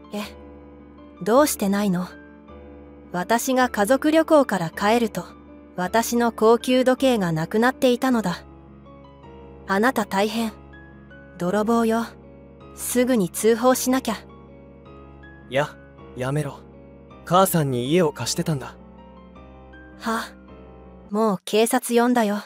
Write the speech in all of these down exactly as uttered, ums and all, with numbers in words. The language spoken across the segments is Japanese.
え、どうしてないの？私が家族旅行から帰ると、私の高級時計がなくなっていたのだ。あなた大変。泥棒よ。すぐに通報しなきゃ。 いや、やめろ。母さんに家を貸してたんだ。 は、もう警察呼んだよ。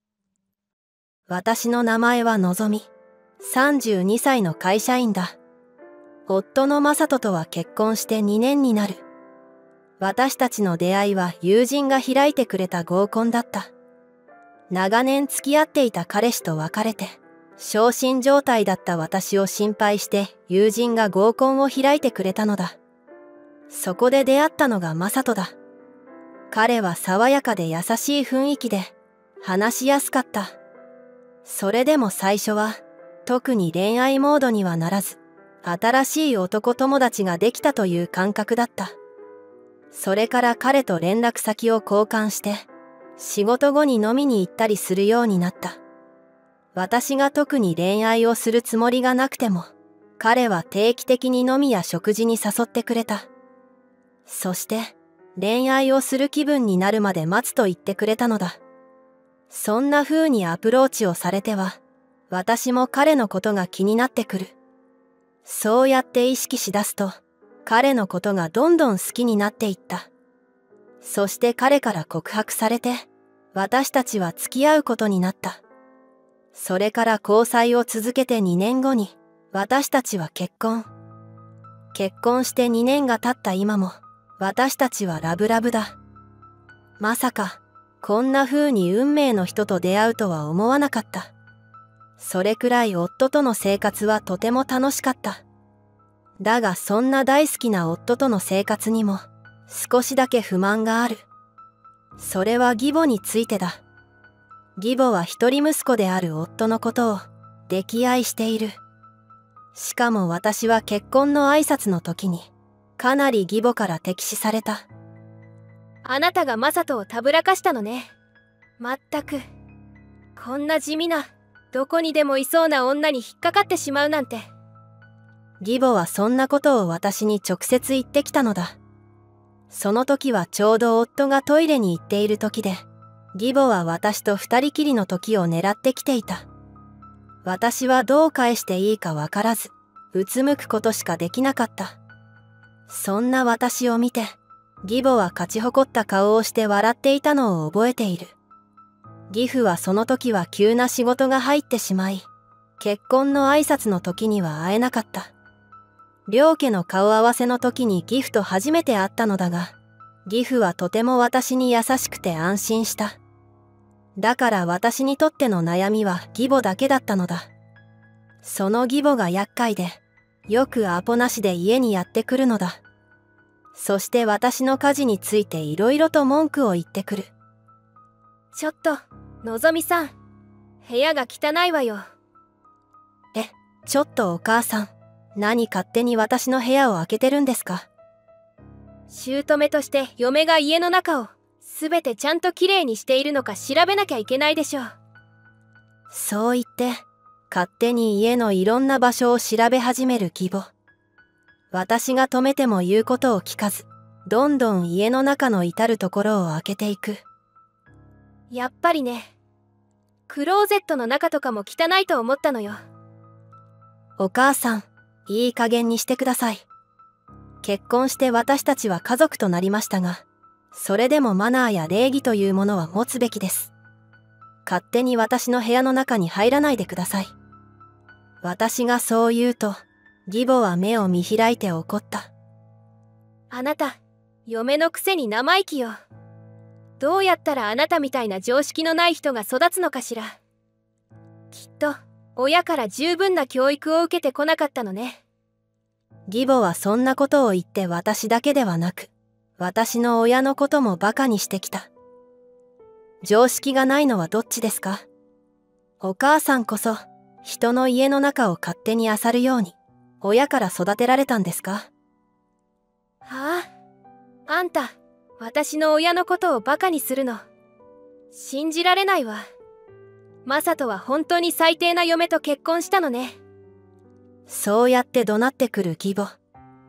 私の名前はのぞみ。さんじゅうにさいの会社員だ。夫のマサトとは結婚してにねんになる。私たちの出会いは友人が開いてくれた合コンだった。長年付き合っていた彼氏と別れて、傷心状態だった私を心配して友人が合コンを開いてくれたのだ。そこで出会ったのがマサトだ。彼は爽やかで優しい雰囲気で話しやすかった。それでも最初は特に恋愛モードにはならず、新しい男友達ができたという感覚だった。それから彼と連絡先を交換して、仕事後に飲みに行ったりするようになった。私が特に恋愛をするつもりがなくても、彼は定期的に飲みや食事に誘ってくれた。そして、恋愛をする気分になるまで待つと言ってくれたのだ。そんな風にアプローチをされては、私も彼のことが気になってくる。そうやって意識しだすと、彼のことがどんどん好きになっていった。そして彼から告白されて、私たちは付き合うことになった。それから交際を続けてにねんごに、私たちは結婚。結婚してにねんが経った今も、私たちはラブラブだ。まさか、こんな風に運命の人と出会うとは思わなかった。それくらい夫との生活はとても楽しかった。だがそんな大好きな夫との生活にも、少しだけ不満がある。それは義母についてだ。義母は一人息子である夫のことを溺愛している。しかも私は結婚の挨拶の時にかなり義母から敵視された。 あなたがマサトをたぶらかしたのね。まったく。こんな地味な、どこにでもいそうな女に引っかかってしまうなんて。 義母はそんなことを私に直接言ってきたのだ。その時はちょうど夫がトイレに行っている時で、義母は私と二人きりの時を狙ってきていた。私はどう返していいかわからず、うつむくことしかできなかった。そんな私を見て、義母は勝ち誇った顔をして笑っていたのを覚えている。義父はその時は急な仕事が入ってしまい、結婚の挨拶の時には会えなかった。両家の顔合わせの時に義父と初めて会ったのだが、義父はとても私に優しくて安心した。だから私にとっての悩みは義母だけだったのだ。その義母が厄介で、よくアポなしで家にやってくるのだ。そして私の家事についていろいろと文句を言ってくる。 ちょっと、のぞみさん。部屋が汚いわよ。 え、ちょっとお母さん。何勝手に私の部屋を開けてるんですか？ 姑として嫁が家の中をすべてちゃんときれいにしているのか調べなきゃいけないでしょう。 そう言って勝手に家のいろんな場所を調べ始める義母。私が止めても言うことを聞かず、どんどん家の中の至るところを開けていく。 やっぱりね、クローゼットの中とかも汚いと思ったのよ。 お母さん、いい加減にしてください。結婚して私たちは家族となりましたが、それでもマナーや礼儀というものは持つべきです。勝手に私の部屋の中に入らないでください。私がそう言うと、義母は目を見開いて怒った。 あなた、嫁のくせに生意気よ。どうやったらあなたみたいな常識のない人が育つのかしら。きっと、親から十分な教育を受けてこなかったのね。 義母はそんなことを言って私だけではなく、私の親のこともバカにしてきた。常識がないのはどっちですか？お母さんこそ、人の家の中を勝手に漁るように、親から育てられたんですか？ はあ、あんた、私の親のことをバカにするの。信じられないわ。マサトは本当に最低な嫁と結婚したのね。 そうやって怒鳴ってくる義母。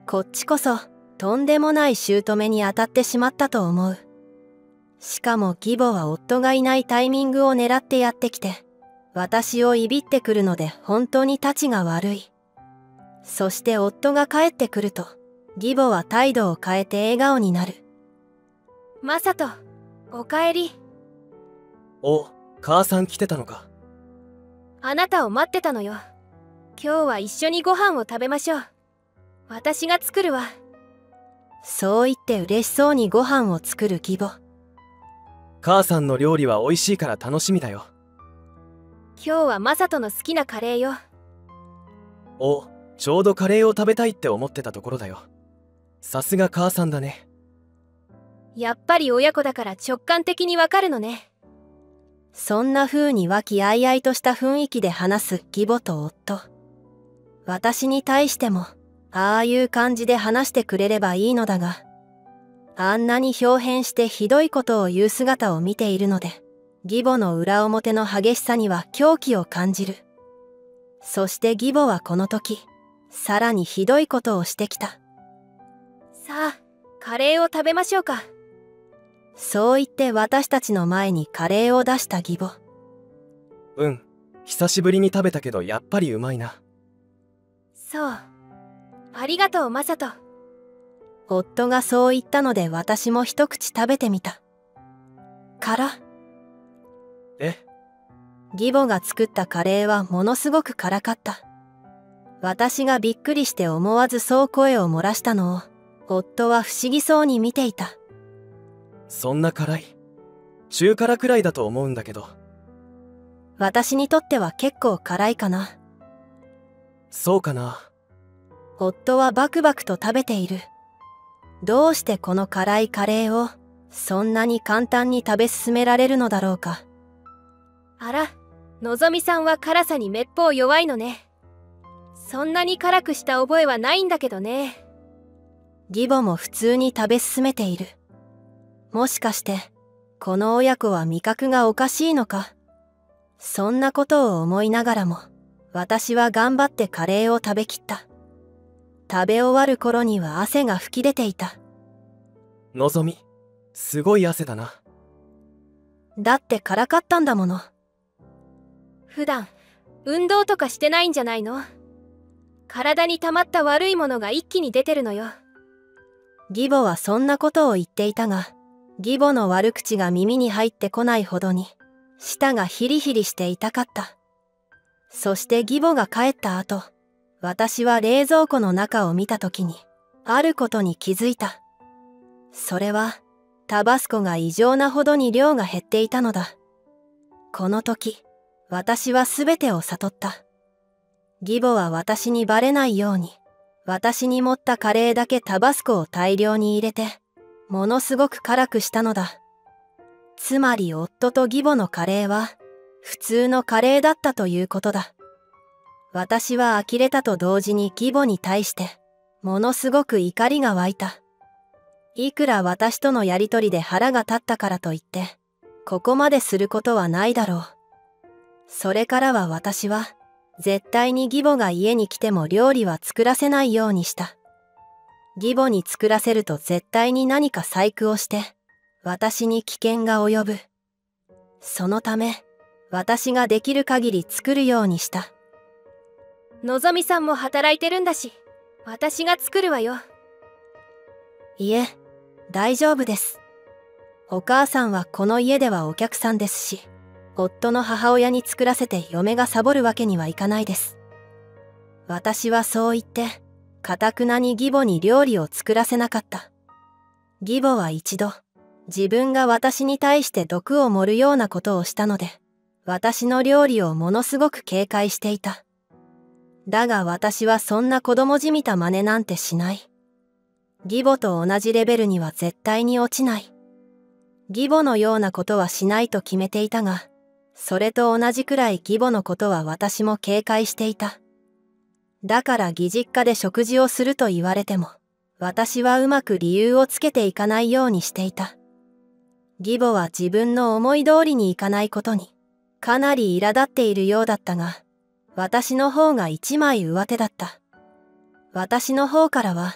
こっちこそとんでもない姑に当たってしまったと思う。しかも義母は夫がいないタイミングを狙ってやってきて、私をいびってくるので本当にたちが悪い。そして夫が帰ってくると、義母は態度を変えて笑顔になる。 マサト、おかえり。 お、母さん来てたのか。 あなたを待ってたのよ。今日は一緒にご飯を食べましょう。私が作るわ。 そう言って嬉しそうにご飯を作る義母。 母さんの料理は美味しいから楽しみだよ。 今日はマサトの好きなカレーよ。 お、ちょうどカレーを食べたいって思ってたところだよ。さすが母さんだね。 やっぱり親子だから直感的にわかるのね。 そんな風に和気あいあいとした雰囲気で話す義母と夫。私に対してもああいう感じで話してくれればいいのだが、あんなに表変してひどいことを言う姿を見ているので、義母の裏表の激しさには狂気を感じる。そして義母はこの時、さらにひどいことをしてきた。 さあ、カレーを食べましょうか。 そう言って私たちの前にカレーを出した義母。 うん、久しぶりに食べたけどやっぱりうまいな。 そう。ありがとう、マサト。 夫がそう言ったので私も一口食べてみた。辛。 え？ 義母が作ったカレーはものすごく辛かった。私がびっくりして思わずそう声を漏らしたのを、夫は不思議そうに見ていた。 そんな辛い？中辛くらいだと思うんだけど。 私にとっては結構辛いかな。 そうかな。 夫はバクバクと食べている。どうしてこの辛いカレーをそんなに簡単に食べ進められるのだろうか。 あら、のぞみさんは辛さにめっぽう弱いのね。そんなに辛くした覚えはないんだけどね。 義母も普通に食べ進めている。もしかしてこの親子は味覚がおかしいのか。そんなことを思いながらも私は頑張ってカレーを食べきった。食べ終わる頃には汗が噴き出ていた。 のぞみ、すごい汗だな。 だって辛かったんだもの。 普段運動とかしてないんじゃないの？体に溜まった悪いものが一気に出てるのよ。 義母はそんなことを言っていたが、義母の悪口が耳に入ってこないほどに舌がヒリヒリして痛かった。そして義母が帰った後、私は冷蔵庫の中を見た時にあることに気づいた。それはタバスコが異常なほどに量が減っていたのだ。この時私は全てを悟った。義母は私にバレないように私に盛ったカレーだけタバスコを大量に入れてものすごく辛くしたのだ。つまり夫と義母のカレーは普通のカレーだったということだ。私は呆れたと同時に義母に対してものすごく怒りが湧いた。いくら私とのやりとりで腹が立ったからといってここまですることはないだろう。それからは私は絶対に義母が家に来ても料理は作らせないようにした。義母に作らせると絶対に何か細工をして私に危険が及ぶ。そのため私ができる限り作るようにした。 のぞみさんも働いてるんだし、私が作るわよ。 いえ、大丈夫です。お母さんはこの家ではお客さんですし、夫の母親に作らせて嫁がサボるわけにはいかないです。私はそう言って、かたくなに義母に料理を作らせなかった。義母は一度、自分が私に対して毒を盛るようなことをしたので、私の料理をものすごく警戒していた。だが私はそんな子供じみた真似なんてしない。義母と同じレベルには絶対に落ちない。義母のようなことはしないと決めていたが、それと同じくらい義母のことは私も警戒していた。だから義実家で食事をすると言われても、私はうまく理由をつけていかないようにしていた。義母は自分の思い通りにいかないことに、かなり苛立っているようだったが、私の方が一枚上手だった。私の方からは、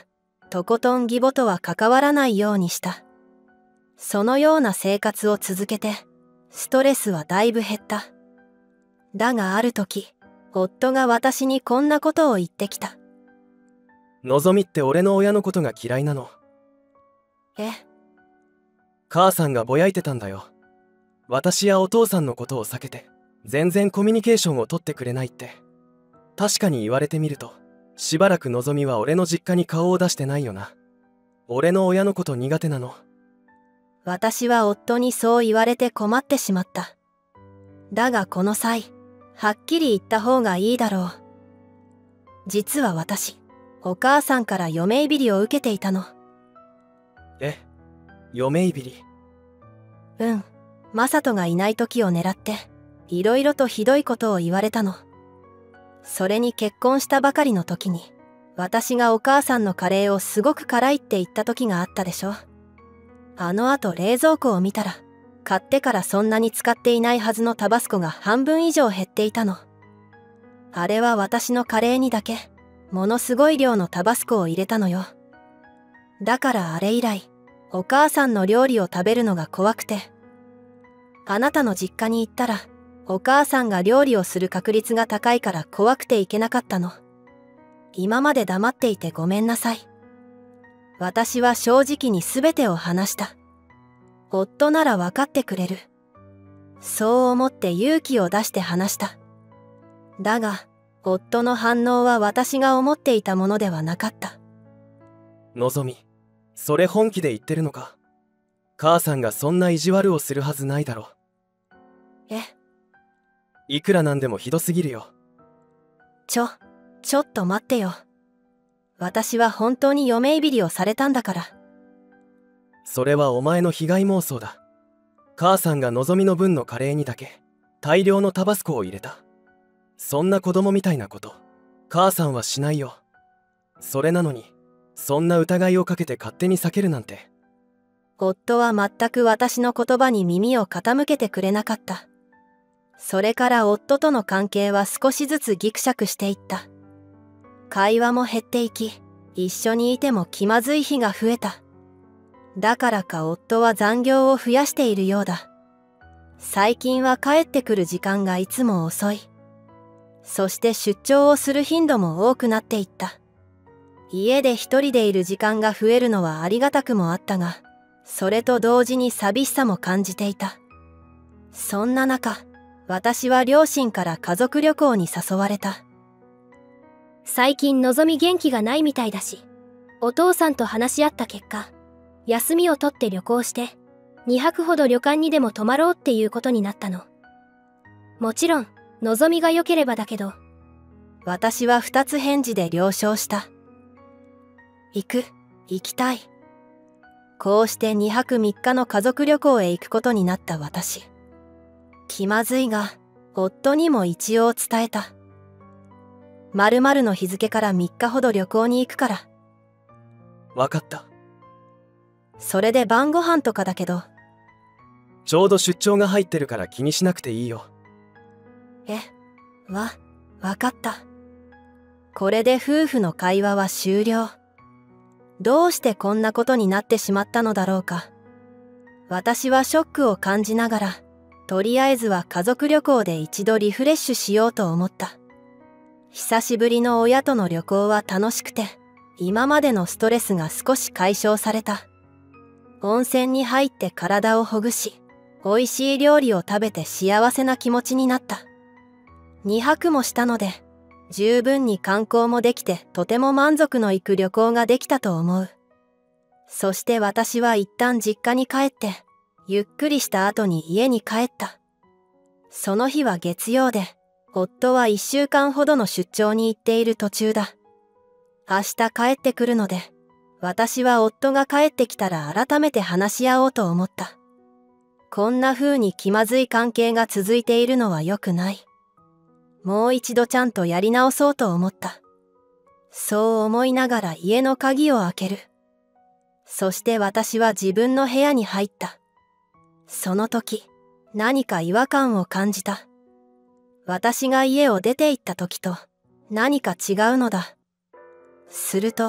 とことん義母とは関わらないようにした。そのような生活を続けて、ストレスはだいぶ減った。だがある時、夫が私にこんなことを言ってきた。 のぞみって俺の親のことが嫌いなの。 え？ 母さんがぼやいてたんだよ。私やお父さんのことを避けて、全然コミュニケーションを取ってくれないって。確かに言われてみると、しばらくのぞみは俺の実家に顔を出してないよな。俺の親のこと苦手なの。 私は夫にそう言われて困ってしまった。だがこの際、はっきり言った方がいいだろう。実は私、お母さんから嫁いびりを受けていたの。 え？嫁いびり？ うん。マサトがいない時を狙って、いろいろとひどいことを言われたの。それに結婚したばかりの時に、私がお母さんのカレーをすごく辛いって言った時があったでしょ。あの後冷蔵庫を見たら、買ってからそんなに使っていないはずのタバスコが半分以上減っていたの。あれは私のカレーにだけ、ものすごい量のタバスコを入れたのよ。だからあれ以来、お母さんの料理を食べるのが怖くて。あなたの実家に行ったら、お母さんが料理をする確率が高いから怖くて行けなかったの。今まで黙っていてごめんなさい。私は正直に全てを話した。夫なら分かってくれる。そう思って勇気を出して話した。だが、夫の反応は私が思っていたものではなかった。 のぞみ、それ本気で言ってるのか？母さんがそんな意地悪をするはずないだろ。 え？ いくらなんでもひどすぎるよ。 ちょ、ちょっと待ってよ。私は本当に嫁いびりをされたんだから。 それはお前の被害妄想だ。母さんがのぞみの分のカレーにだけ大量のタバスコを入れた。そんな子供みたいなこと、母さんはしないよ。それなのに、そんな疑いをかけて勝手に避けるなんて。 夫は全く私の言葉に耳を傾けてくれなかった。それから夫との関係は少しずつギクシャクしていった。会話も減っていき、一緒にいても気まずい日が増えた。だからか夫は残業を増やしているようだ。最近は帰ってくる時間がいつも遅い。そして出張をする頻度も多くなっていった。家で一人でいる時間が増えるのはありがたくもあったが、それと同時に寂しさも感じていた。そんな中、私は両親から家族旅行に誘われた。 最近のぞみ元気がないみたいだし、お父さんと話し合った結果、休みを取って旅行して、にはくほど旅館にでも泊まろうっていうことになったの。もちろん、のぞみが良ければだけど。 私は二つ返事で了承した。行く、行きたい。こうしてにはくみっかの家族旅行へ行くことになった私。気まずいが、夫にも一応伝えた。〇〇の日付からみっかほど旅行に行くから。 わかった。 それで晩ご飯とかだけど。 ちょうど出張が入ってるから気にしなくていいよ。 え、わ、わかった。これで夫婦の会話は終了。どうしてこんなことになってしまったのだろうか。私はショックを感じながら、とりあえずは家族旅行で一度リフレッシュしようと思った。久しぶりの親との旅行は楽しくて、今までのストレスが少し解消された。温泉に入って体をほぐし、美味しい料理を食べて幸せな気持ちになった。にはくもしたので、十分に観光もできてとても満足のいく旅行ができたと思う。そして私は一旦実家に帰って、ゆっくりした後に家に帰った。その日は月曜で、夫はいっしゅうかんほどの出張に行っている途中だ。明日帰ってくるので、私は夫が帰ってきたら改めて話し合おうと思った。こんな風に気まずい関係が続いているのは良くない。もう一度ちゃんとやり直そうと思った。そう思いながら家の鍵を開ける。そして私は自分の部屋に入った。その時、何か違和感を感じた。私が家を出て行った時と何か違うのだ。すると、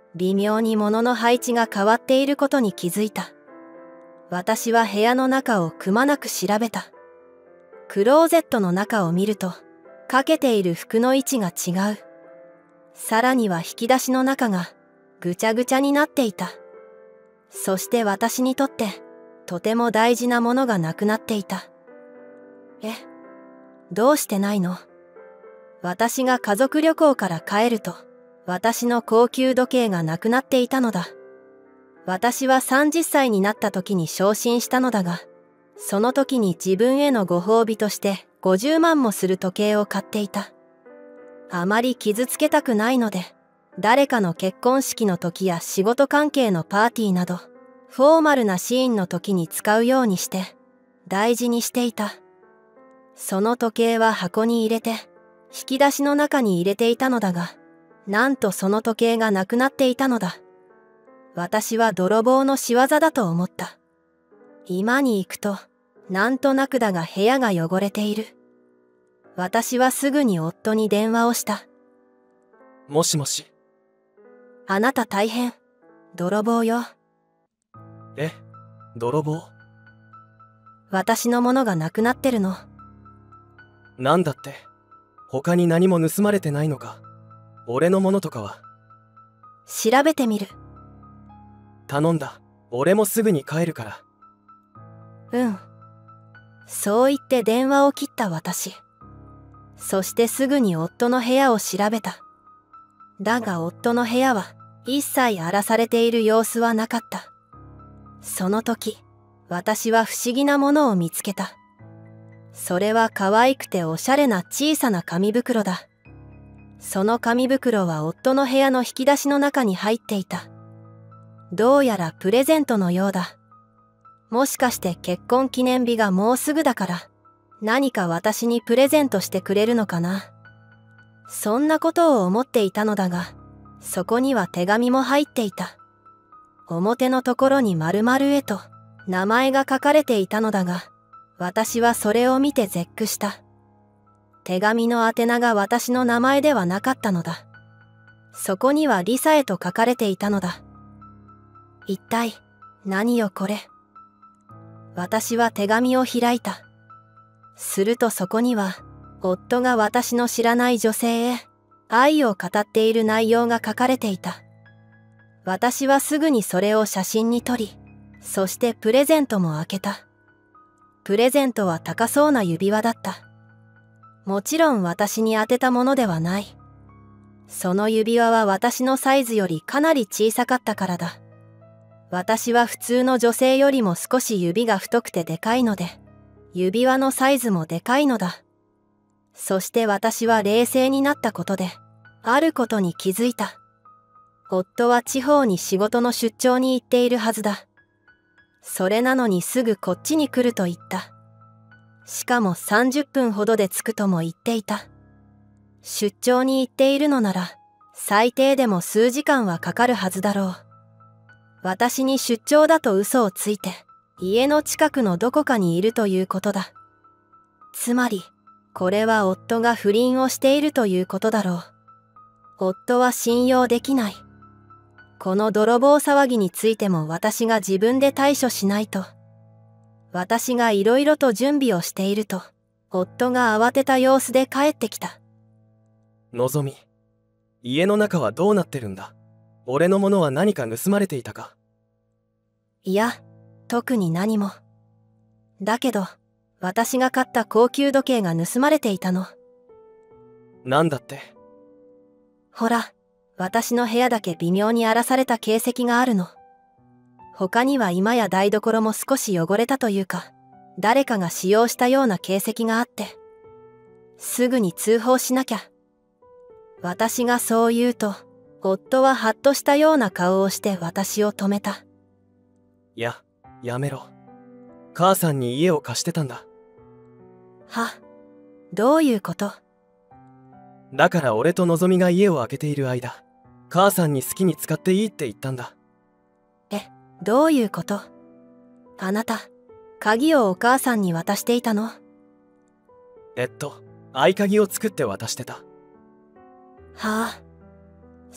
微妙に物の配置が変わっていることに気づいた。私は部屋の中をくまなく調べた。クローゼットの中を見ると、かけている服の位置が違う。さらには引き出しの中がぐちゃぐちゃになっていた。そして私にとってとても大事なものがなくなっていた。え、どうしてないの？私が家族旅行から帰ると、私の高級時計がなくなっていたのだ。私はさんじゅっさいになった時に昇進したのだが、その時に自分へのご褒美としてごじゅうまんもする時計を買っていた。あまり傷つけたくないので、誰かの結婚式の時や仕事関係のパーティーなど、フォーマルなシーンの時に使うようにして、大事にしていた。その時計は箱に入れて、引き出しの中に入れていたのだが、なんとその時計がなくなっていたのだ。私は泥棒の仕業だと思った。居間に行くと、なんとなくだが部屋が汚れている。私はすぐに夫に電話をした。 もしもし。 あなた大変。泥棒よ。 え、泥棒？ 私のものがなくなってるの。 なんだって？他に何も盗まれてないのか？俺のものとかは？ 調べてみる。 頼んだ。俺もすぐに帰るから。 うん。そう言って電話を切った私。そしてすぐに夫の部屋を調べた。だが夫の部屋は一切荒らされている様子はなかった。その時、私は不思議なものを見つけた。それは可愛くておしゃれな小さな紙袋だ。その紙袋は夫の部屋の引き出しの中に入っていた。どうやらプレゼントのようだ。もしかして結婚記念日がもうすぐだから、何か私にプレゼントしてくれるのかな。そんなことを思っていたのだが、そこには手紙も入っていた。表のところに〇〇へと名前が書かれていたのだが、私はそれを見て絶句した。手紙の宛名が私の名前ではなかったのだ。そこにはリサへと書かれていたのだ。一体何よこれ。私は手紙を開いた。するとそこには、夫が私の知らない女性へ愛を語っている内容が書かれていた。私はすぐにそれを写真に撮り、そしてプレゼントも開けた。プレゼントは高そうな指輪だった。もちろん私に当てたものではない。その指輪は私のサイズよりかなり小さかったからだ。私は普通の女性よりも少し指が太くてでかいので、指輪のサイズもでかいのだ。そして私は冷静になったことで、あることに気づいた。夫は地方に仕事の出張に行っているはずだ。それなのにすぐこっちに来ると言った。しかもさんじゅっぷんほどで着くとも言っていた。出張に行っているのなら、最低でも数時間はかかるはずだろう。私に出張だと嘘をついて、家の近くのどこかにいるということだ。つまり、これは夫が不倫をしているということだろう。夫は信用できない。この泥棒騒ぎについても私が自分で対処しないと。私がいろいろと準備をしていると、夫が慌てた様子で帰ってきた。 のぞみ、家の中はどうなってるんだ？俺のものは何か盗まれていたか？ いや、特に何も。だけど、私が買った高級時計が盗まれていたの。 なんだって？ ほら、私の部屋だけ微妙に荒らされた形跡があるの。他には居間や台所も少し汚れたというか、誰かが使用したような形跡があって、すぐに通報しなきゃ。私がそう言うと、夫はハッとしたような顔をして私を止めた。 いや、やめろ。母さんに家を貸してたんだ。 は、どういうこと？ だから俺とのぞみが家を空けている間、母さんに好きに使っていいって言ったんだ。 え、どういうこと？あなた、鍵をお母さんに渡していたの？ えっと、合鍵を作って渡してた。 はあ、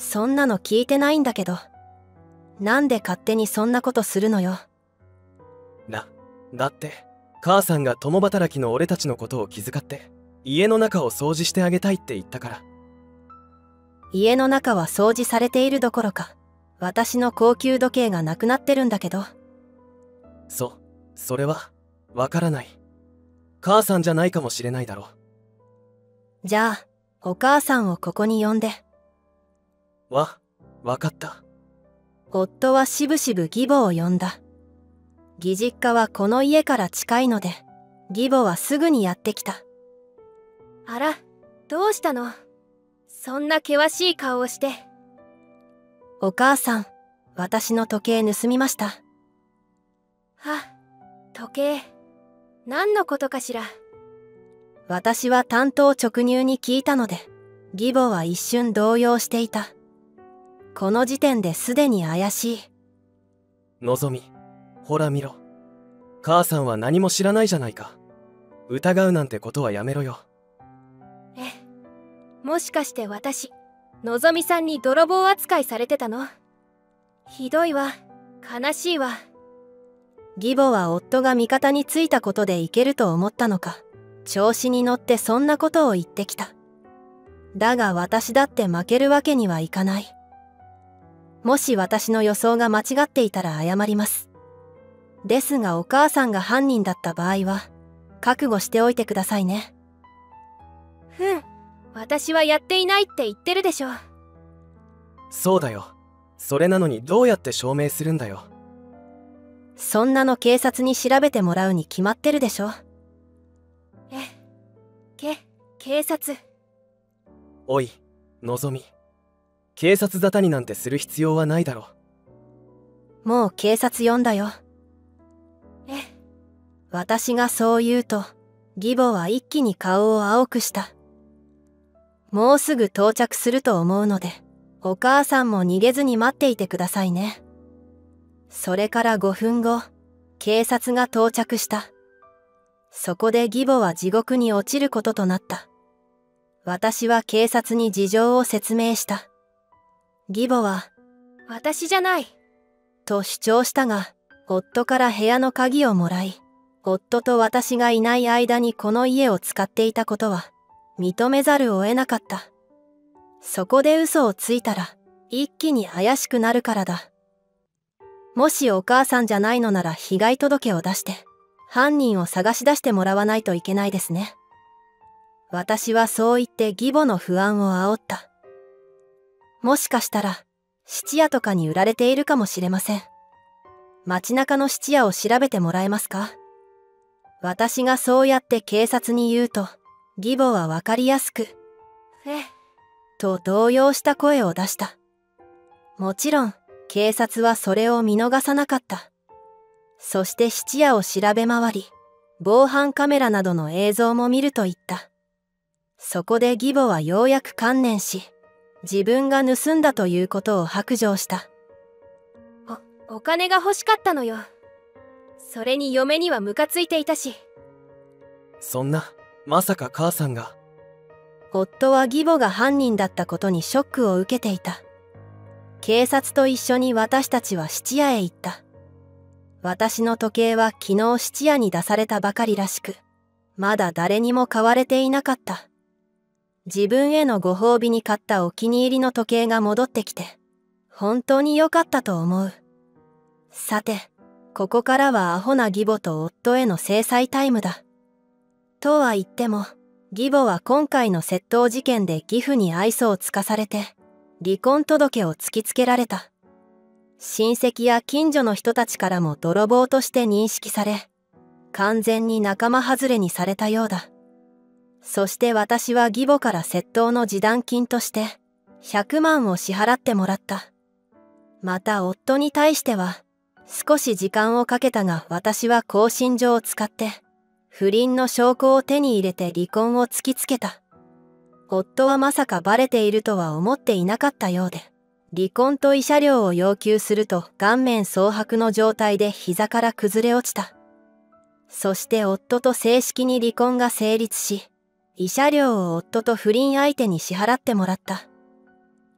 そんなの聞いてないんだけど。なんで勝手にそんなことするのよ。 だ、だって、母さんが共働きの俺たちのことを気遣って、家の中を掃除してあげたいって言ったから。 家の中は掃除されているどころか、私の高級時計がなくなってるんだけど。 そう、それは、わからない。母さんじゃないかもしれないだろ。 じゃあ、お母さんをここに呼んで。 わ、わかった。 夫はしぶしぶ義母を呼んだ。義実家はこの家から近いので、義母はすぐにやってきた。 あら、どうしたの？そんな険しい顔をして。 お母さん、私の時計盗みました。 は、時計。何のことかしら。 私は単刀直入に聞いたので、義母は一瞬動揺していた。この時点ですでに怪しい。 のぞみ、ほら見ろ。母さんは何も知らないじゃないか。疑うなんてことはやめろよ。 え、もしかして私、のぞみさんに泥棒扱いされてたの？ひどいわ、悲しいわ。 義母は夫が味方についたことでいけると思ったのか、調子に乗ってそんなことを言ってきた。だが私だって負けるわけにはいかない。もし私の予想が間違っていたら謝ります。ですがお母さんが犯人だった場合は、覚悟しておいてくださいね。 ふん、私はやっていないって言ってるでしょ。 そうだよ。それなのにどうやって証明するんだよ。 そんなの警察に調べてもらうに決まってるでしょ。 え、け、警察。 おい、のぞみ。警察沙汰になんてする必要はないだろ。 もう警察呼んだよ。 え、 私がそう言うと、義母は一気に顔を青くした。もうすぐ到着すると思うので、お母さんも逃げずに待っていてくださいね。それからごふんご、警察が到着した。そこで義母は地獄に落ちることとなった。私は警察に事情を説明した。義母は、 私じゃない。 と主張したが、夫から部屋の鍵をもらい、夫と私がいない間にこの家を使っていたことは、認めざるを得なかった。そこで嘘をついたら、一気に怪しくなるからだ。もしお母さんじゃないのなら被害届を出して、犯人を探し出してもらわないといけないですね。私はそう言って義母の不安を煽った。もしかしたら、質屋とかに売られているかもしれません。街中の質屋を調べてもらえますか？私がそうやって警察に言うと、義母はわかりやすく、 え、 と動揺した声を出した。もちろん、警察はそれを見逃さなかった。そして質屋を調べ回り、防犯カメラなどの映像も見ると言った。そこで義母はようやく観念し、自分が盗んだということを白状した。 お、お金が欲しかったのよ。それに嫁にはムカついていたし。 そんな、まさか母さんが。 夫は義母が犯人だったことにショックを受けていた。警察と一緒に私たちは質屋へ行った。私の時計は昨日質屋に出されたばかりらしく、まだ誰にも買われていなかった。自分へのご褒美に買ったお気に入りの時計が戻ってきて、本当に良かったと思う。さて、ここからはアホな義母と夫への制裁タイムだ。とは言っても、義母は今回の窃盗事件で義父に愛想をつかされて、離婚届を突きつけられた。親戚や近所の人たちからも泥棒として認識され、完全に仲間外れにされたようだ。そして私は義母から窃盗の示談金としてひゃくまんを支払ってもらった。また夫に対しては少し時間をかけたが私は興信所を使って不倫の証拠を手に入れて離婚を突きつけた。夫はまさかバレているとは思っていなかったようで、離婚と慰謝料を要求すると顔面蒼白の状態で膝から崩れ落ちた。そして夫と正式に離婚が成立し、慰謝料を夫と不倫相手に支払ってもらった。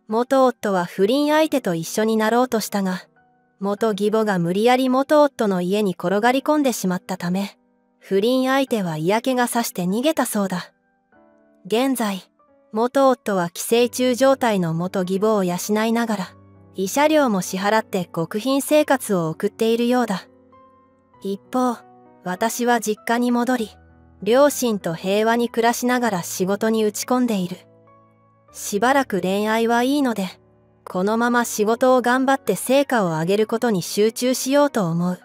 元夫は不倫相手と一緒になろうとしたが、元義母が無理やり元夫の家に転がり込んでしまったため、不倫相手は嫌気がさして逃げたそうだ。現在、元夫は寄生虫状態の元義母を養いながら、慰謝料も支払って極貧生活を送っているようだ。一方、私は実家に戻り、両親と平和に暮らしながら仕事に打ち込んでいる。しばらく恋愛はいいので、このまま仕事を頑張って成果を上げることに集中しようと思う。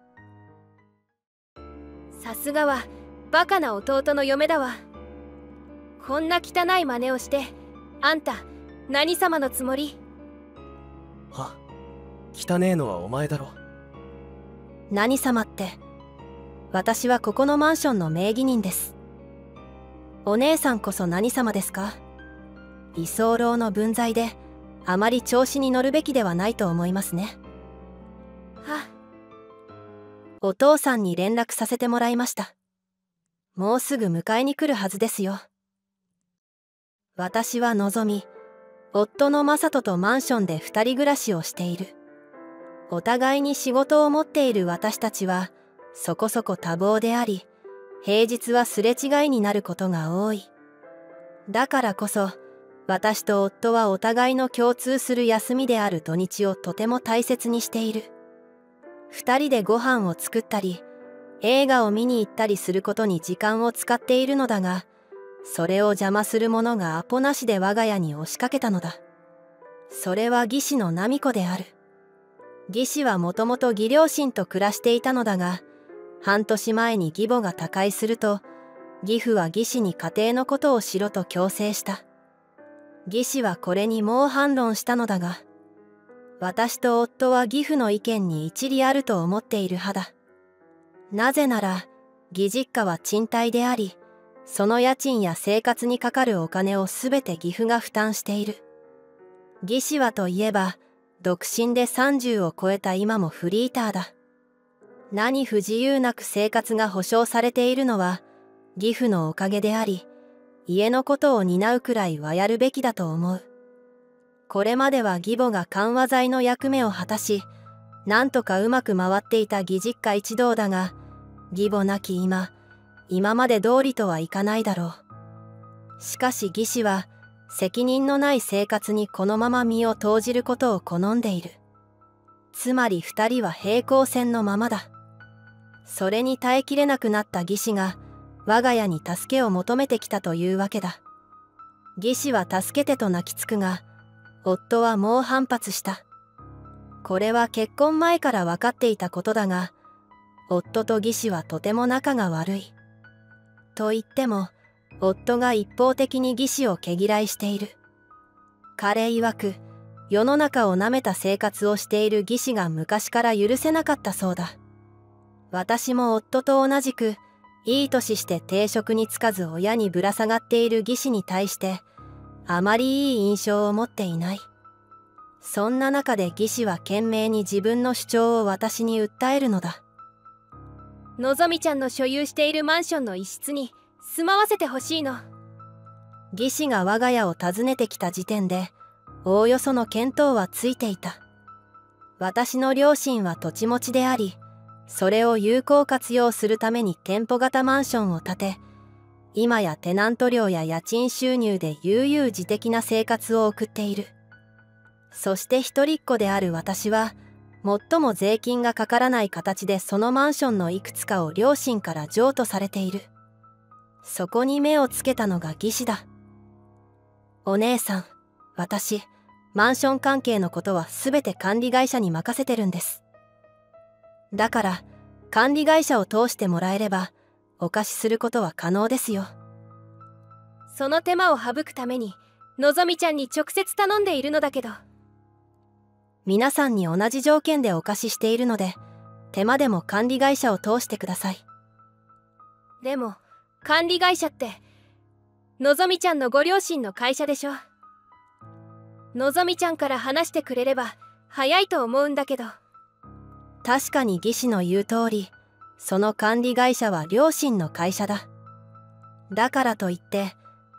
さすがはバカな弟の嫁だわ。こんな汚い真似をして、あんた何様のつもり？ は、汚ねえのはお前だろ。 何様って、私はここのマンションの名義人です。お姉さんこそ何様ですか？居候の分際であまり調子に乗るべきではないと思いますね。 は、 お父さんに連絡させてもらいました。もうすぐ迎えに来るはずですよ。私はのぞみ、夫の正人とマンションで二人暮らしをしている。お互いに仕事を持っている私たちはそこそこ多忙であり、平日はすれ違いになることが多い。だからこそ、私と夫はお互いの共通する休みである土日をとても大切にしている。二人でご飯を作ったり、映画を見に行ったりすることに時間を使っているのだが、それを邪魔する者がアポなしで我が家に押しかけたのだ。それは義士のナミ子である。義士はもともと義両親と暮らしていたのだが、半年前に義母が他界すると、義父は義士に家庭のことをしろと強制した。義士はこれに猛反論したのだが、私と夫は義父の意見に一理あると思っている派だ。なぜなら、義実家は賃貸であり、その家賃や生活にかかるお金をすべて義父が負担している。義士はといえば、独身でさんじゅうを超えた今もフリーターだ。何不自由なく生活が保障されているのは、義父のおかげであり、家のことを担うくらいはやるべきだと思う。これまでは義母が緩和剤の役目を果たし、なんとかうまく回っていた義実家一同だが、義母なき今、今まで通りとはいかないだろう。しかし義士は、責任のない生活にこのまま身を投じることを好んでいる。つまり二人は平行線のままだ。それに耐えきれなくなった義士が、我が家に助けを求めてきたというわけだ。義士は助けてと泣きつくが、夫は猛反発した。これは結婚前から分かっていたことだが、夫と義士はとても仲が悪い。と言っても、夫が一方的に義士を毛嫌いしている。彼曰く、世の中をなめた生活をしている義士が昔から許せなかったそうだ。私も夫と同じく、いい年して定職に就かず親にぶら下がっている義士に対して、あまりいい印象を持っていない。そんな中で義士は懸命に自分の主張を私に訴えるのだ。 のぞみちゃんの所有しているマンションの一室に住まわせてほしいの。 義士が我が家を訪ねてきた時点で、おおよその見当はついていた。私の両親は土地持ちであり、それを有効活用するために店舗型マンションを建て、今やテナント料や家賃収入で悠々自適な生活を送っている。そして一人っ子である私は、最も税金がかからない形でそのマンションのいくつかを両親から譲渡されている。そこに目をつけたのが義士だ。お姉さん、私、マンション関係のことはすべて管理会社に任せてるんです。だから、管理会社を通してもらえれば、お貸しすることは可能ですよ。 その手間を省くために、のぞみちゃんに直接頼んでいるのだけど。 皆さんに同じ条件でお貸ししているので、手間でも管理会社を通してください。 でも、管理会社って、のぞみちゃんのご両親の会社でしょ。のぞみちゃんから話してくれれば、早いと思うんだけど。 確かに義士の言う通り、その管理会社は両親の会社だ。だからといって、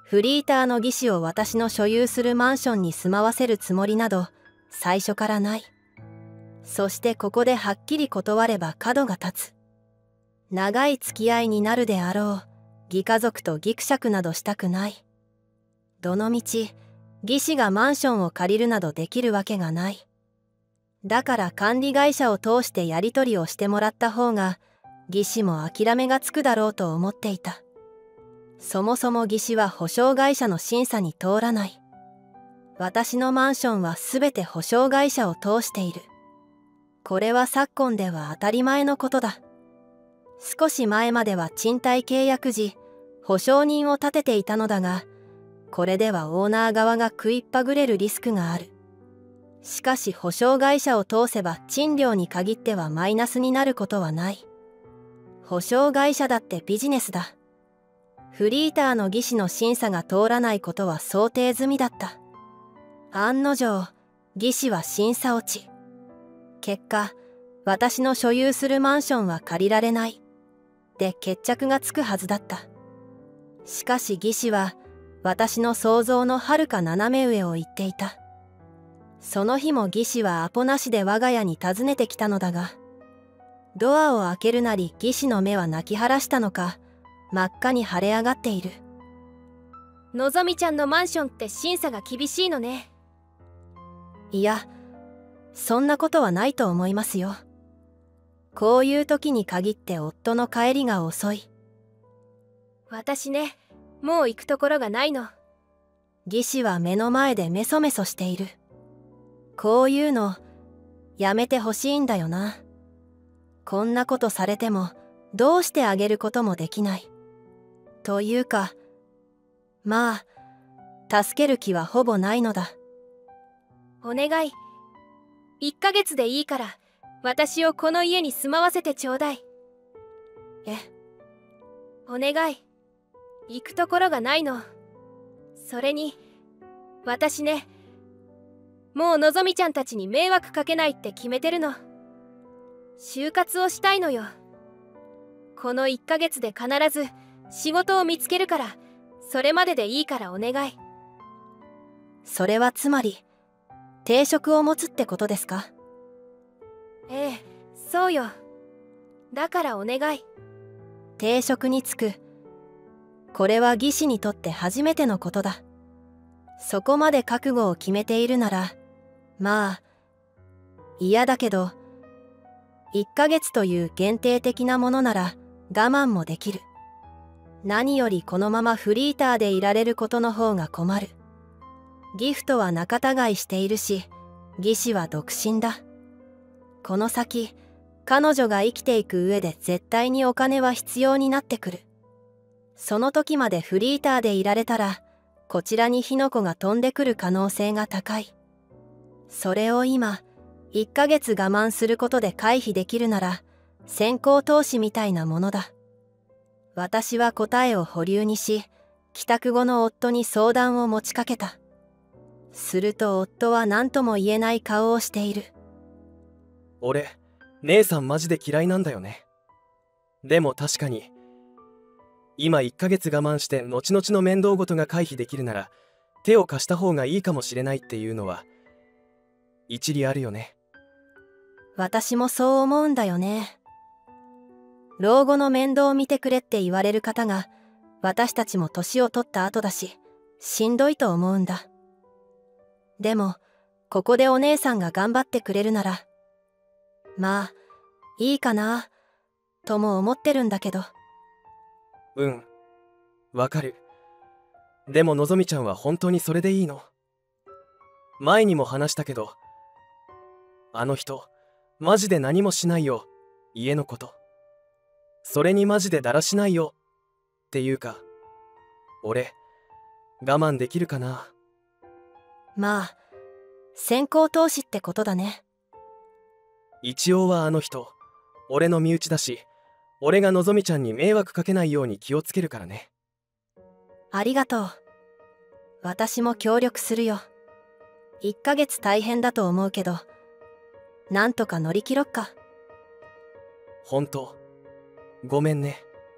フリーターの技師を私の所有するマンションに住まわせるつもりなど最初からない。そしてここではっきり断れば角が立つ。長い付き合いになるであろう義家族とギクシャクなどしたくない。どのみち技師がマンションを借りるなどできるわけがない。だから管理会社を通してやり取りをしてもらった方が技師も諦めがつくだろうと思っていた。そもそも技師は保証会社の審査に通らない。私のマンションはすべて保証会社を通している。これは昨今では当たり前のことだ。少し前までは賃貸契約時保証人を立てていたのだが、これではオーナー側が食いっぱぐれるリスクがある。しかし保証会社を通せば賃料に限ってはマイナスになることはない。保証会社だってビジネスだ。フリーターの技師の審査が通らないことは想定済みだった。案の定、技師は審査落ち。結果、私の所有するマンションは借りられない。で決着がつくはずだった。しかし技師は、私の想像のはるか斜め上を言っていた。その日も技師はアポなしで我が家に訪ねてきたのだが、ドアを開けるなり技師の目は泣き晴らしたのか、真っ赤に腫れ上がっている。 のぞみちゃんのマンションって審査が厳しいのね。 いや、そんなことはないと思いますよ。こういう時に限って夫の帰りが遅い。 私ね、もう行くところがないの。 技師は目の前でメソメソしている。こういうのやめてほしいんだよな。こんなことされてもどうしてあげることもできない。というか、まあ助ける気はほぼないのだ。 お願い。いっかげつでいいから私をこの家に住まわせてちょうだい。 え、 お願い。行くところがないの。それに私ね、もうのぞみちゃんたちに迷惑かけないって決めてるの。就活をしたいのよ。このいっかげつで必ず仕事を見つけるから、それまででいいからお願い。 それはつまり定職を持つってことですか？ ええ、そうよ。だからお願い。 定職に就く。これは技師にとって初めてのことだ。そこまで覚悟を決めているなら、まあ嫌だけど、いっかげつという限定的なものなら我慢もできる。何よりこのままフリーターでいられることの方が困る。ギフトは仲違いしているし、技師は独身だ。この先、彼女が生きていく上で絶対にお金は必要になってくる。その時までフリーターでいられたら、こちらに火の粉が飛んでくる可能性が高い。それを今、いっかげつ我慢することで回避できるなら、先行投資みたいなものだ。私は答えを保留にし、帰宅後の夫に相談を持ちかけた。すると夫は何とも言えない顔をしている。 俺、姉さんマジで嫌いなんだよね。でも確かに、今いっかげつ我慢して後々の面倒事が回避できるなら、手を貸した方がいいかもしれないっていうのは、一理あるよね。 私もそう思うんだよね。老後の面倒を見てくれって言われる方が、私たちも年を取った後だし、しんどいと思うんだ。でも、ここでお姉さんが頑張ってくれるなら、まあ、いいかな、とも思ってるんだけど。 うん、わかる。でものぞみちゃんは本当にそれでいいの？前にも話したけど、あの人、マジで何もしないよ、家のこと。それにマジでだらしないよ。っていうか、俺、我慢できるかな？ まあ、先行投資ってことだね。 一応はあの人、俺の身内だし、俺がのぞみちゃんに迷惑かけないように気をつけるからね。 ありがとう。私も協力するよ。いっかげつ大変だと思うけど、なんとか乗り切ろっか。 ほんと、ごめんね。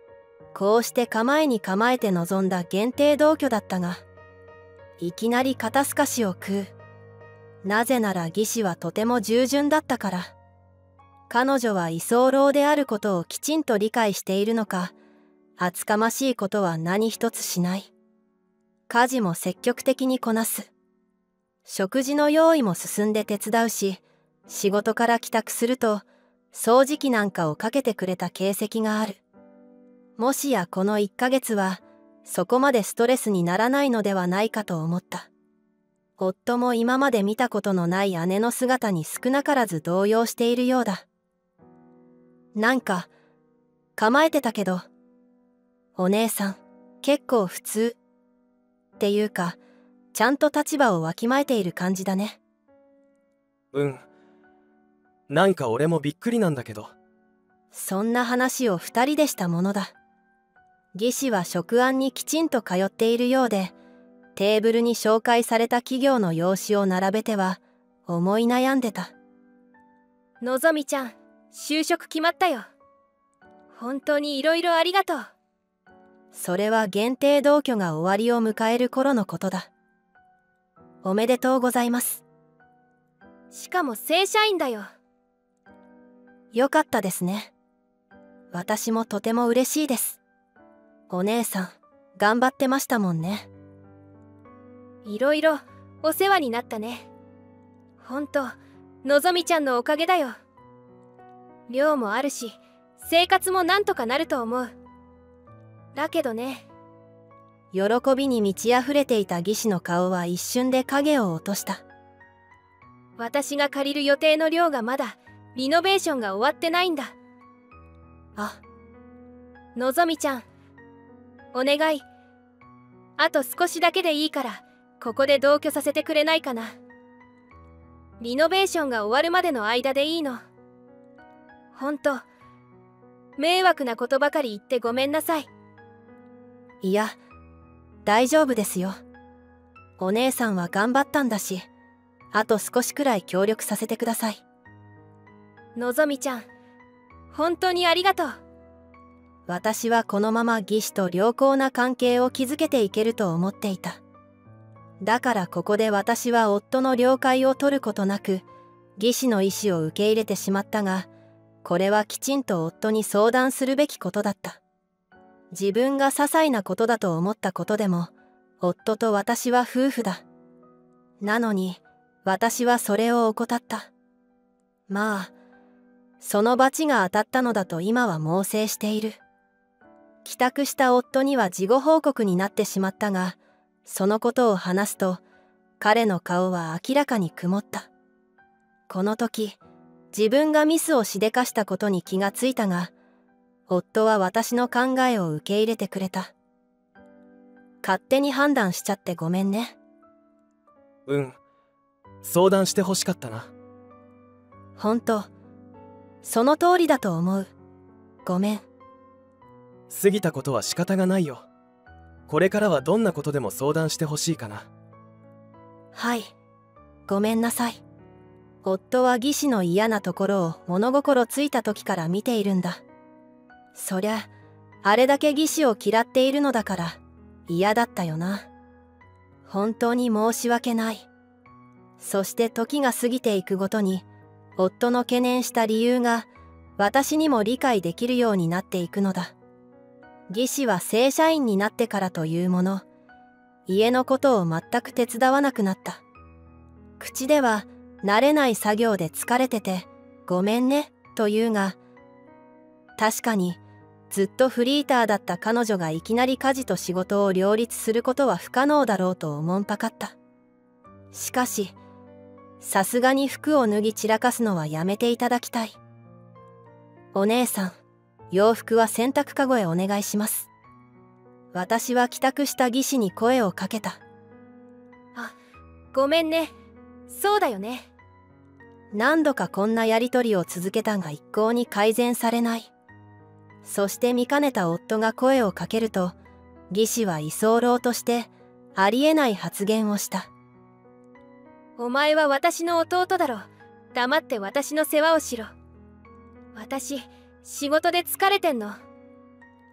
こうして構えに構えて臨んだ限定同居だったが、いきなり肩透かしを食う。なぜなら義士はとても従順だったから。彼女は居候であることをきちんと理解しているのか、厚かましいことは何一つしない。家事も積極的にこなす。食事の用意も進んで手伝うし、仕事から帰宅すると掃除機なんかをかけてくれた形跡がある。もしやこのいっかげつはそこまでストレスにならないのではないかと思った。夫も今まで見たことのない姉の姿に少なからず動揺しているようだ。なんか構えてたけど、お姉さん結構普通っていうか、ちゃんと立場をわきまえている感じだね。 うん。なんか俺もびっくりなんだけど。 そんな話を二人でしたものだ。義士は職案にきちんと通っているようで、テーブルに紹介された企業の用紙を並べては思い悩んでた。 のぞみちゃん、就職決まったよ。本当にいろいろありがとう。 それは限定同居が終わりを迎える頃のことだ。おめでとうございます。 しかも正社員だよ。 よかったですね。私もとても嬉しいです。お姉さん頑張ってましたもんね。 いろいろお世話になったね。ほんとのぞみちゃんのおかげだよ。寮もあるし生活もなんとかなると思う。だけどね。 喜びに満ち溢れていた義士の顔は一瞬で影を落とした。 私が借りる予定の寮がまだリノベーションが終わってないんだ。 あ、 のぞみちゃん、お願い。あと少しだけでいいからここで同居させてくれないかな。リノベーションが終わるまでの間でいいの。ほんと迷惑なことばかり言ってごめんなさい。 いや大丈夫ですよ。お姉さんは頑張ったんだし、あと少しくらい協力させてください。 のぞみちゃん、本当にありがとう。 私はこのまま義士と良好な関係を築けていけると思っていた。だからここで私は夫の了解を取ることなく義士の意思を受け入れてしまったが、これはきちんと夫に相談するべきことだった。自分が些細なことだと思ったことでも、夫と私は夫婦だ。なのに私はそれを怠った。まあその罰が当たったのだと今は猛省している。帰宅した夫には事後報告になってしまったが、そのことを話すと彼の顔は明らかに曇った。この時自分がミスをしでかしたことに気がついたが、夫は私の考えを受け入れてくれた。勝手に判断しちゃってごめんね。 うん、相談してほしかったな。 ほんとその通りだと思う。ごめん。 過ぎたことは仕方がないよ。これからはどんなことでも相談してほしいかな。 はい、ごめんなさい。夫は義士の嫌なところを物心ついた時から見ているんだ。そりゃあれだけ義士を嫌っているのだから嫌だったよな。本当に申し訳ない。そして時が過ぎていくごとに夫の懸念した理由が私にも理解できるようになっていくのだ。義士は正社員になってからというもの、家のことを全く手伝わなくなった。口では慣れない作業で疲れててごめんねと言うが、確かにずっとフリーターだった彼女がいきなり家事と仕事を両立することは不可能だろうとおもんぱかった。しかしさすがに服を脱ぎ散らかすのはやめていただきたい。お姉さん、洋服は洗濯かごへお願いします。私は帰宅した義士に声をかけた。 あ、ごめんね。そうだよね。 何度かこんなやりとりを続けたが一向に改善されない。そして見かねた夫が声をかけると、義士は居候としてありえない発言をした。 お前は私の弟だろ。黙って私の世話をしろ。私仕事で疲れてんの。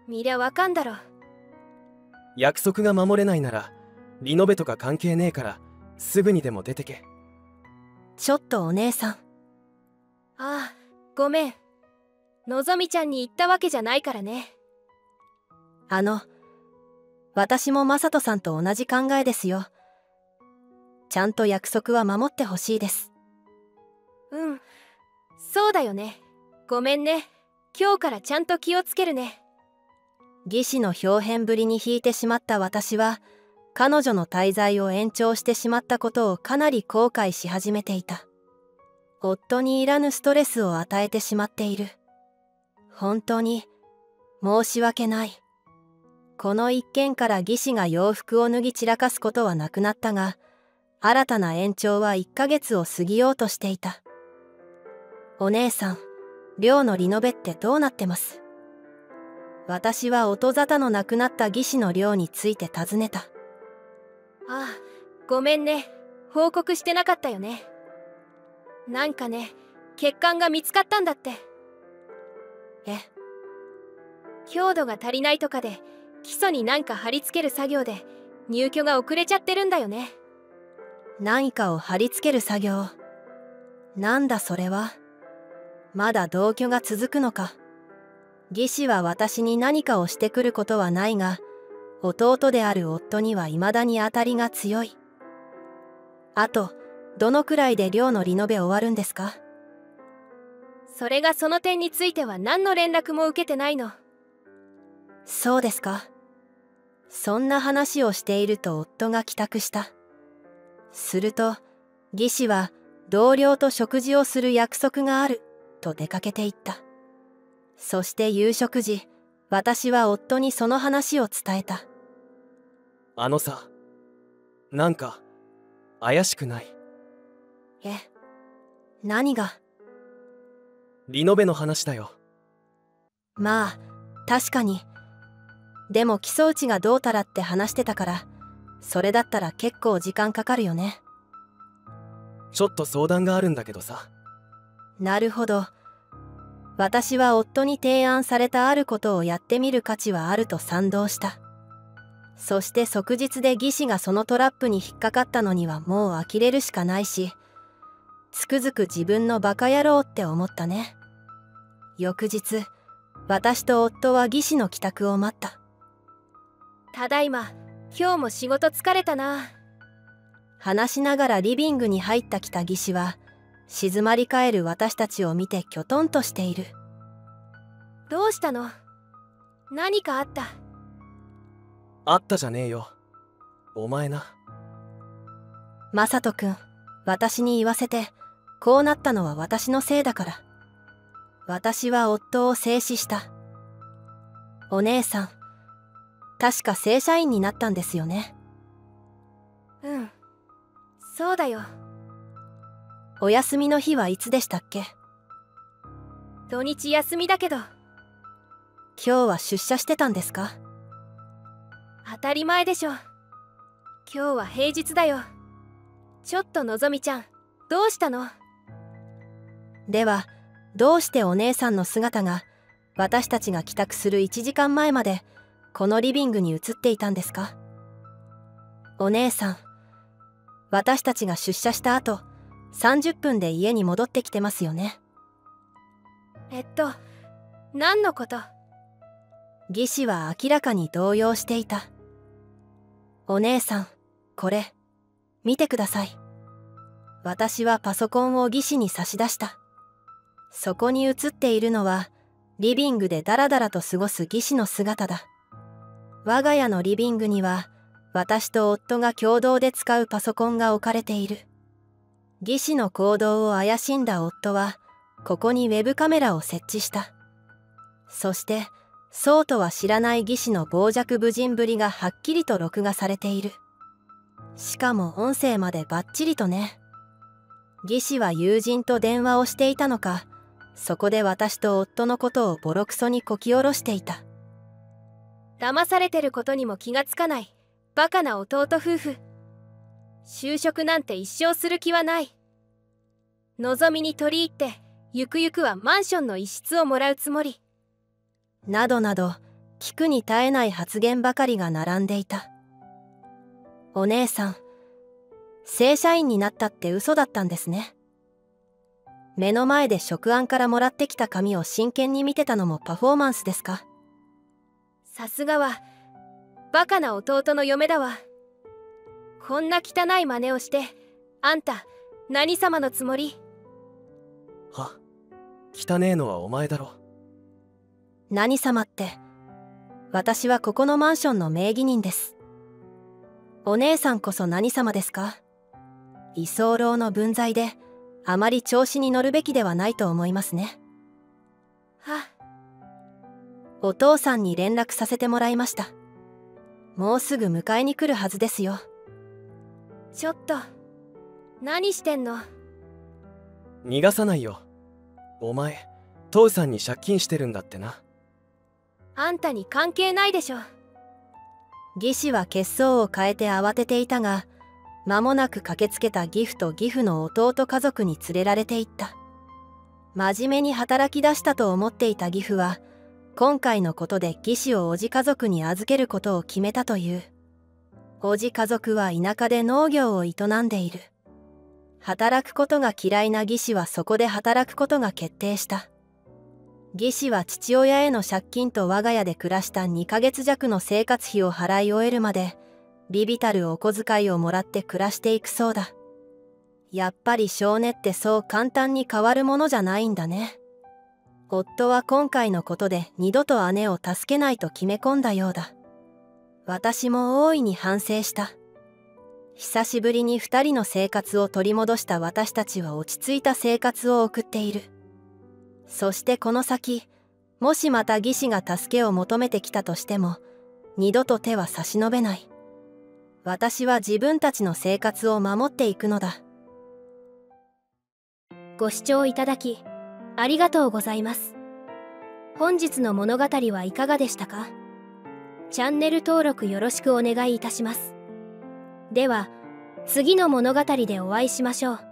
見りゃわかんだろ。 約束が守れないならリノベとか関係ねえからすぐにでも出てけ。 ちょっとお姉さん。ああ、ごめん。のぞみちゃんに言ったわけじゃないからね。 あの、私もマサトさんと同じ考えですよ。ちゃんと約束は守ってほしいです。 うん、そうだよね。ごめんね。今日からちゃんと気をつけるね。 義士の表変ぶりに引いてしまった私は、彼女の滞在を延長してしまったことをかなり後悔し始めていた。夫にいらぬストレスを与えてしまっている。本当に申し訳ない。この一件から義士が洋服を脱ぎ散らかすことはなくなったが、新たな延長はいっかげつを過ぎようとしていた。お姉さん、寮のリノベってどうなってます？私は音沙汰のなくなった義士の寮について尋ねた。 ああ、ごめんね。報告してなかったよね。なんかね、血管が見つかったんだって。 え？ 強度が足りないとかで、基礎になんか貼り付ける作業で入居が遅れちゃってるんだよね。 何かを貼り付ける作業。なんだそれは。まだ同居が続くのか。義士は私に何かをしてくることはないが、弟である夫には未だに当たりが強い。あと、どのくらいで寮のリノベ終わるんですか？ それがその点については何の連絡も受けてないの。 そうですか。そんな話をしていると夫が帰宅した。すると、義士は同僚と食事をする約束があると出かけていった。そして夕食時、私は夫にその話を伝えた。 あのさ、なんか怪しくない？ え、何が？ リノベの話だよ。 まあ、確かに。でも基礎打ちがどうたらって話してたから、それだったら結構時間かかるよね。 ちょっと相談があるんだけどさ。 なるほど。私は夫に提案されたあることをやってみる価値はあると賛同した。そして即日で義士がそのトラップに引っかかったのにはもう呆れるしかないし、つくづく自分のバカ野郎って思ったね。翌日、私と夫は義士の帰宅を待った。 ただいま。今日も仕事疲れたな。 話しながらリビングに入った北義士は、静まり返る私たちを見てきょとんとしている。 どうしたの？何かあった？ あったじゃねえよ。お前な。 マサト君、私に言わせて、こうなったのは私のせいだから。私は夫を制止した。お姉さん、確か正社員になったんですよね。 うん、そうだよ。 お休みの日はいつでしたっけ？ 土日休みだけど。 今日は出社してたんですか？ 当たり前でしょ。今日は平日だよ。ちょっとのぞみちゃん、どうしたの？ では、どうしてお姉さんの姿が私たちが帰宅するいちじかんまえまでこのリビングに映っていたんですか？お姉さん、私たちが出社した後、さんじゅっぷんで家に戻ってきてますよね。 えっと、何のこと？ 義士は明らかに動揺していた。お姉さん、これ、見てください。私はパソコンを義士に差し出した。そこに映っているのは、リビングでダラダラと過ごす義士の姿だ。我が家のリビングには、私と夫が共同で使うパソコンが置かれている。義士の行動を怪しんだ夫は、ここにウェブカメラを設置した。そして、そうとは知らない義士の傍若無人ぶりがはっきりと録画されている。しかも音声までバッチリとね。義士は友人と電話をしていたのか、そこで私と夫のことをボロクソにこき下ろしていた。 騙されてることにも気がつかないバカな弟夫婦。就職なんて一生する気はない。のぞみに取り入ってゆくゆくはマンションの一室をもらうつもり。 などなど聞くに耐えない発言ばかりが並んでいた。お姉さん、正社員になったって嘘だったんですね。目の前で職案からもらってきた紙を真剣に見てたのもパフォーマンスですか？ さすがはバカな弟の嫁だわ。こんな汚い真似をしてあんた何様のつもり？ は、汚ねえのはお前だろ。 何様って、私はここのマンションの名義人です。お姉さんこそ何様ですか？居候の分際であまり調子に乗るべきではないと思いますね。 は、 お父さんに連絡させてもらいました。もうすぐ迎えに来るはずですよ。 ちょっと何してんの？ 逃がさないよ。お前父さんに借金してるんだってな。 あんたに関係ないでしょ。 義士は血相を変えて慌てていたが、間もなく駆けつけた義父と義父の弟家族に連れられていった。真面目に働き出したと思っていた義父は、今回のことで義士を叔父家族に預けることを決めたという。叔父家族は田舎で農業を営んでいる。働くことが嫌いな義士はそこで働くことが決定した。義士は父親への借金と我が家で暮らしたにかげつ弱の生活費を払い終えるまで、微々たるお小遣いをもらって暮らしていくそうだ。やっぱり性根ってそう簡単に変わるものじゃないんだね。夫は今回のことで二度と姉を助けないと決め込んだようだ。私も大いに反省した。久しぶりに二人の生活を取り戻した私たちは落ち着いた生活を送っている。そしてこの先、もしまた義士が助けを求めてきたとしても、二度と手は差し伸べない。私は自分たちの生活を守っていくのだ。 ご視聴いただきありがとうございます。本日の物語はいかがでしたか？チャンネル登録よろしくお願いいたします。では、次の物語でお会いしましょう。